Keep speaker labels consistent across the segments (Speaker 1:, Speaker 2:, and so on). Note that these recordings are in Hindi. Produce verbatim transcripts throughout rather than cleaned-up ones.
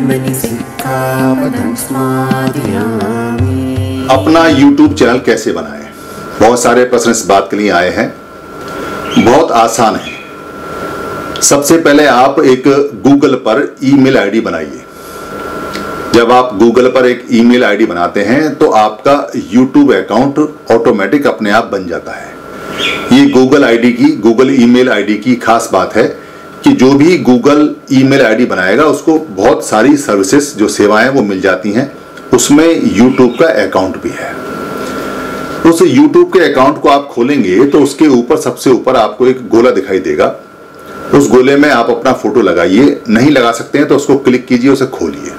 Speaker 1: अपना यूट्यूब चैनल कैसे बनाएं? बहुत सारे प्रश्न इस बात के लिए आए हैं। बहुत आसान है। सबसे पहले आप एक गूगल पर ईमेल आईडी बनाइए। जब आप गूगल पर एक ईमेल आईडी बनाते हैं तो आपका यूट्यूब अकाउंट ऑटोमेटिक अपने आप बन जाता है। ये गूगल आईडी की गूगल ईमेल आईडी की खास बात है कि जो भी गूगल ईमेल आईडी बनाएगा उसको बहुत सारी सर्विसेज जो सेवाएं वो मिल जाती हैं। उसमें यूट्यूब का अकाउंट भी है। उस यूट्यूब के अकाउंट को आप खोलेंगे तो उसके ऊपर सबसे ऊपर आपको एक गोला दिखाई देगा। उस गोले में आप अपना फोटो लगाइए। नहीं लगा सकते हैं तो उसको क्लिक कीजिए, उसे खोलिए।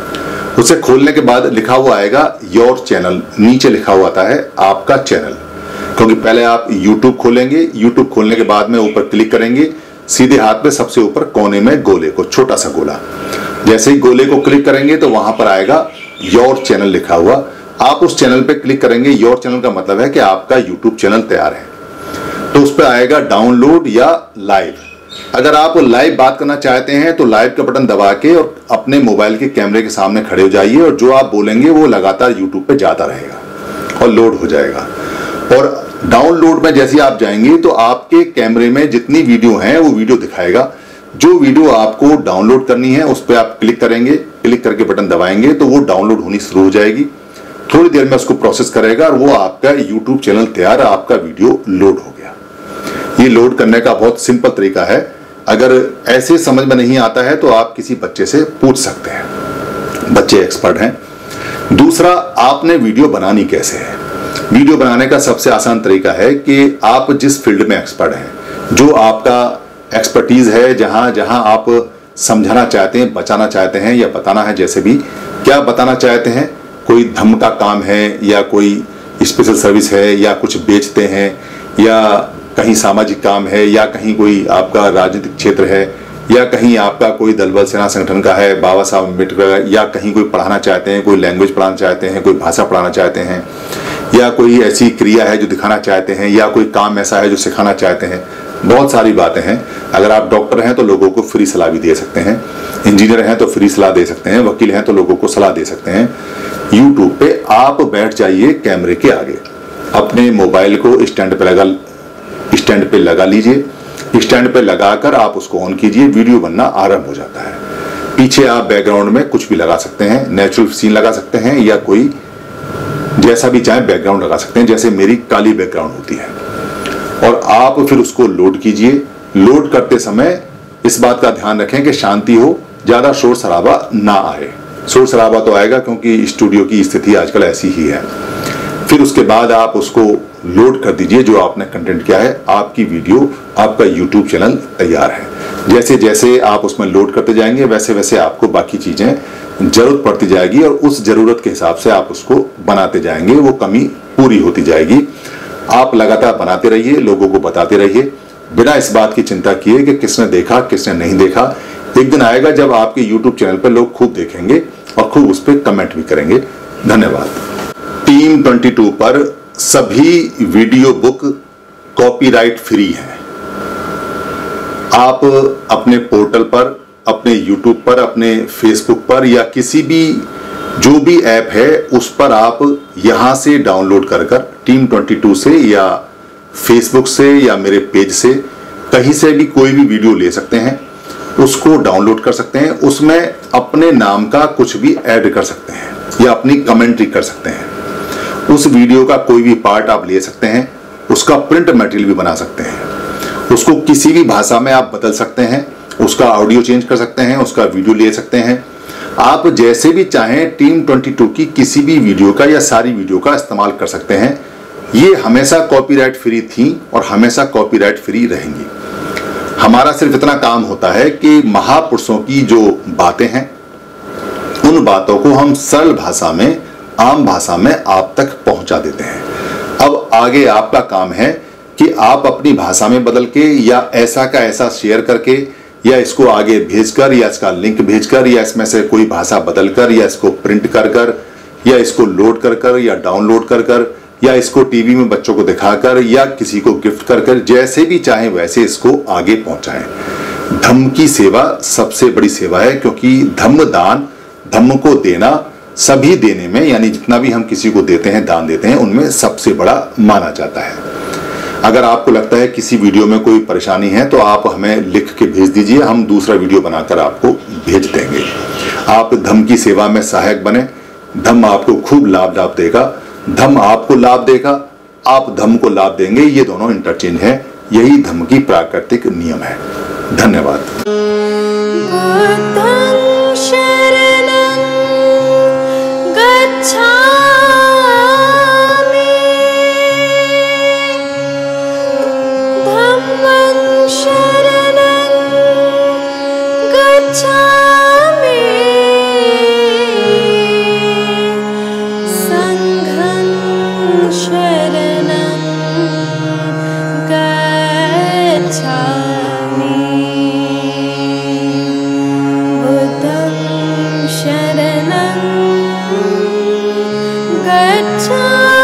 Speaker 1: उसे खोलने के बाद लिखा हुआ आएगा योर चैनल। नीचे लिखा हुआ आता है आपका चैनल, क्योंकि पहले आप यूट्यूब खोलेंगे। यूट्यूब खोलने के बाद में ऊपर क्लिक करेंगे, सीधे हाथ में सबसे ऊपर कोने में गोले को, छोटा सा गोला, जैसे ही गोले को क्लिक करेंगे तो वहां पर आएगा योर चैनल लिखा हुआ। आप उस चैनल पे क्लिक करेंगे। योर चैनल का मतलब है कि आपका यूट्यूब चैनल तैयार है। तो उस पर आएगा डाउनलोड या लाइव। अगर आप लाइव बात करना चाहते हैं तो लाइव का बटन दबा के और अपने मोबाइल के कैमरे के सामने खड़े हो जाइए और जो आप बोलेंगे वो लगातार यूट्यूब पे जाता रहेगा और लोड हो जाएगा। और डाउनलोड में जैसे आप जाएंगे तो आपके कैमरे में जितनी वीडियो हैं वो वीडियो दिखाएगा। जो वीडियो आपको डाउनलोड करनी है उस पर आप क्लिक करेंगे, क्लिक करके बटन दबाएंगे तो वो डाउनलोड होनी शुरू हो जाएगी। थोड़ी देर में उसको प्रोसेस करेगा और वो आपका यूट्यूब चैनल तैयार, आपका वीडियो लोड हो गया। ये लोड करने का बहुत सिंपल तरीका है। अगर ऐसे समझ में नहीं आता है तो आप किसी बच्चे से पूछ सकते हैं, बच्चे एक्सपर्ट हैं। दूसरा, आपने वीडियो बनानी कैसे है? वीडियो बनाने का सबसे आसान तरीका है कि आप जिस फील्ड में एक्सपर्ट हैं, जो आपका एक्सपर्टीज है, जहां जहां आप समझाना चाहते हैं, बचाना चाहते हैं या बताना है, जैसे भी क्या बताना चाहते हैं, कोई धर्म का काम है या कोई स्पेशल सर्विस है या कुछ बेचते हैं या कहीं सामाजिक काम है या कहीं कोई आपका राजनीतिक क्षेत्र है या कहीं आपका कोई दल बल सेना संगठन का है, बाबा साहब अम्बेडकर, या कहीं कोई पढ़ाना चाहते हैं, कोई लैंग्वेज पढ़ाना चाहते हैं, कोई भाषा पढ़ाना चाहते हैं, या कोई ऐसी क्रिया है जो दिखाना चाहते हैं, या कोई काम ऐसा है जो सिखाना चाहते हैं। बहुत सारी बातें हैं। अगर आप डॉक्टर हैं तो लोगों को फ्री सलाह भी दे सकते हैं, इंजीनियर हैं तो फ्री सलाह दे सकते हैं, वकील हैं तो लोगों को सलाह दे सकते हैं। यूट्यूब पे आप बैठ जाइए कैमरे के आगे, अपने मोबाइल को स्टैंड पे लगा स्टैंड पे लगा लीजिए। स्टैंड पे लगाकर आप उसको ऑन कीजिए, वीडियो बनना आरंभ हो जाता है। पीछे आप बैकग्राउंड में कुछ भी लगा सकते हैं, नेचुरल सीन लगा सकते हैं या कोई जैसा भी चाहे बैकग्राउंड लगा सकते हैं, जैसे मेरी काली बैकग्राउंड होती है। और आप फिर उसको लोड कीजिए। लोड करते समय इस बात का ध्यान रखें कि शांति हो, ज्यादा शोर शराबा ना आए। शोर शराबा तो आएगा क्योंकि स्टूडियो की स्थिति आजकल ऐसी ही है। फिर उसके बाद आप उसको लोड कर दीजिए जो आपने कंटेंट किया है। आपकी वीडियो, आपका यूट्यूब चैनल तैयार है। जैसे जैसे आप उसमें लोड करते जाएंगे वैसे वैसे आपको बाकी चीजें जरूरत पड़ती जाएगी और उस जरूरत के हिसाब से आप उसको बनाते जाएंगे, वो कमी पूरी होती जाएगी। आप लगातार बनाते रहिए, लोगों को बताते रहिए, बिना इस बात की चिंता किए कि किसने देखा किसने नहीं देखा। एक दिन आएगा जब आपके यूट्यूब चैनल पर लोग खूब देखेंगे और खूब उस पर कमेंट भी करेंगे। धन्यवाद। टीम बाईस पर सभी वीडियो बुक कॉपीराइट फ्री हैं। आप अपने पोर्टल पर, अपने यूट्यूब पर, अपने फेसबुक पर या किसी भी जो भी ऐप है उस पर आप यहां से डाउनलोड कर कर टीम बाईस से या फेसबुक से या मेरे पेज से कहीं से भी कोई भी वीडियो ले सकते हैं, उसको डाउनलोड कर सकते हैं। उसमें अपने नाम का कुछ भी ऐड कर सकते हैं या अपनी कमेंट्री कर सकते हैं। उस वीडियो का कोई भी पार्ट आप ले सकते हैं, उसका प्रिंट मटेरियल भी बना सकते हैं, उसको किसी भी भाषा में आप बदल सकते हैं, उसका ऑडियो चेंज कर सकते हैं, उसका वीडियो ले सकते हैं। आप जैसे भी चाहें टीम बाईस की किसी भी वीडियो का या सारी वीडियो का इस्तेमाल कर सकते हैं। ये हमेशा कॉपीराइट फ्री थी और हमेशा कॉपीराइट फ्री रहेंगी। हमारा सिर्फ इतना काम होता है कि महापुरुषों की जो बातें हैं उन बातों को हम सरल भाषा में, आम भाषा में आप तक पहुंचा देते हैं। अब आगे आपका काम है कि आप अपनी भाषा में बदल के या ऐसा का ऐसा शेयर करके या इसको आगे भेजकर या इसका लिंक भेजकर या इसमें से कोई भाषा बदलकर या इसको प्रिंट कर कर या इसको लोड कर कर या डाउनलोड कर कर या इसको टीवी में बच्चों को दिखाकर या किसी को गिफ्ट कर कर, जैसे भी चाहें वैसे इसको आगे पहुंचाएं। धम्म की सेवा सबसे बड़ी सेवा है, क्योंकि धम्म दान धम्म को देना सभी देने में, यानी जितना भी हम किसी को देते हैं, दान देते हैं, उनमें सबसे बड़ा माना जाता है। अगर आपको लगता है किसी वीडियो में कोई परेशानी है तो आप हमें लिख के भेज दीजिए, हम दूसरा वीडियो बनाकर आपको भेज देंगे। आप धम्म की सेवा में सहायक बने, धम्म आपको खूब लाभ लाभ देगा, धम्म आपको लाभ देगा, आप धम्म को लाभ देंगे, ये दोनों इंटरचेंज है। यही धम्म की प्राकृतिक नियम है। धन्यवाद।
Speaker 2: Gacchami